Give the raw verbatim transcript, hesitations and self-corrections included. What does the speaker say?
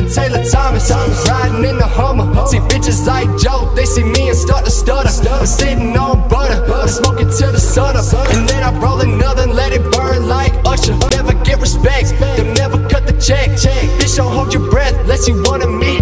Taylor Thomas, riding in the Hummer. See bitches like Joe, they see me and start to stutter. I'm sitting on butter, I'm smoking till the sun up, and then I roll another and let it burn like Usher. Never get respect, they'll never cut the check. Bitch, don't hold your breath unless you wanna meet